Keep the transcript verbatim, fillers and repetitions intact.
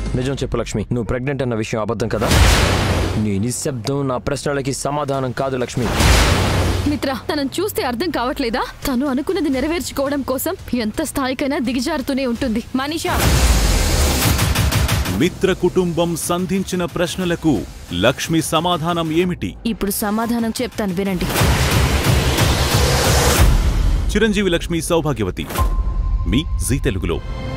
నిజం చెప్పు లక్ష్మి, నువ్వు ప్రెగ్నెంట్ అన్న విషయం అబద్ధం కదా? నీ నిశ్శబ్దం నా ప్రశ్నలకి సమాధానం కాదు లక్ష్మి. మిత్ర, తనను చూస్తే అర్థం కావట్లేదా? తను అనుకున్నది నెరవేర్చుకోవడం కోసం ఎంత స్థాయికైనా దిగజారుతూనే ఉంటుంది. మనీషా, మిత్ర కుటుంబం సంధించిన ప్రశ్నలకు లక్ష్మి సమాధానం ఏమిటి? ఇప్పుడు సమాధానం చెప్తాను, వినండి. చిరంజీవి లక్ష్మి సౌభాగ్యవతి మీ జీ తెలుగులో.